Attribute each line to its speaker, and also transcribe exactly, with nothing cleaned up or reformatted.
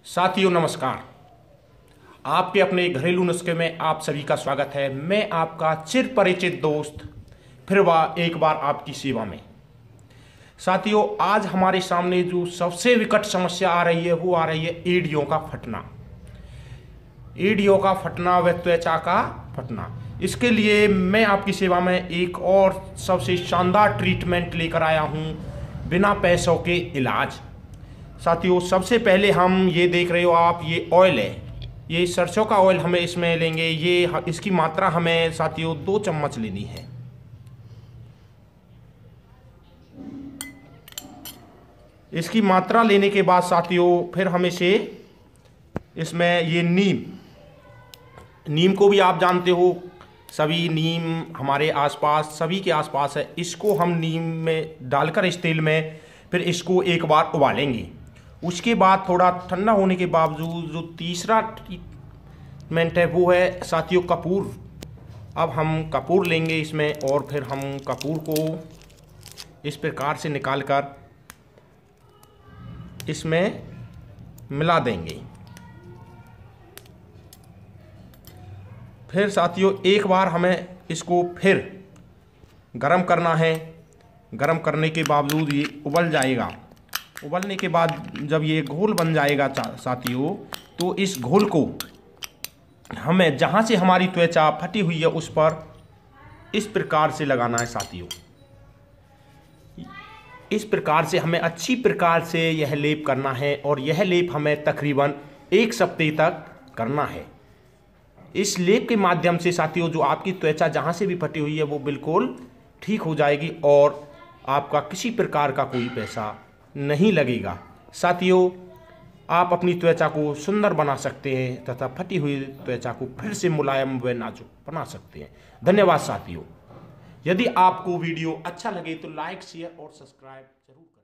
Speaker 1: साथियों नमस्कार। आपके अपने घरेलू नुस्खे में आप सभी का स्वागत है। मैं आपका चिर परिचित दोस्त फिर वह एक बार आपकी सेवा में। साथियों, आज हमारे सामने जो सबसे विकट समस्या आ रही है वो आ रही है एड़ियों का फटना। एड़ियों का फटना व त्वचा का फटना। इसके लिए मैं आपकी सेवा में एक और सबसे शानदार ट्रीटमेंट लेकर आया हूँ, बिना पैसों के इलाज। साथियों, सबसे पहले हम ये देख रहे हो आप, ये ऑयल है, ये सरसों का ऑयल हमें इसमें लेंगे। ये इसकी मात्रा हमें साथियों दो चम्मच लेनी है। इसकी मात्रा लेने के बाद साथियों फिर हमें से इसमें ये नीम नीम को भी आप जानते हो, सभी नीम हमारे आसपास सभी के आसपास है। इसको हम नीम में डालकर इस तेल में फिर इसको एक बार उबालेंगे। उसके बाद थोड़ा ठंडा होने के बावजूद जो तीसरा ट्रीटमेंट है वो है साथियों कपूर। अब हम कपूर लेंगे इसमें और फिर हम कपूर को इस प्रकार से निकालकर इसमें मिला देंगे। फिर साथियों एक बार हमें इसको फिर गरम करना है। गरम करने के बावजूद ये उबल जाएगा। उबलने के बाद जब ये घोल बन जाएगा साथियों, तो इस घोल को हमें जहाँ से हमारी त्वचा फटी हुई है उस पर इस प्रकार से लगाना है। साथियों इस प्रकार से हमें अच्छी प्रकार से यह लेप करना है और यह लेप हमें तकरीबन एक सप्ताह तक करना है। इस लेप के माध्यम से साथियों जो आपकी त्वचा जहाँ से भी फटी हुई है वो बिल्कुल ठीक हो जाएगी और आपका किसी प्रकार का कोई पैसा नहीं लगेगा। साथियों, आप अपनी त्वचा को सुंदर बना सकते हैं तथा फटी हुई त्वचा को फिर से मुलायम व नाजुक बना सकते हैं। धन्यवाद साथियों। यदि आपको वीडियो अच्छा लगे तो लाइक, शेयर और सब्सक्राइब जरूर।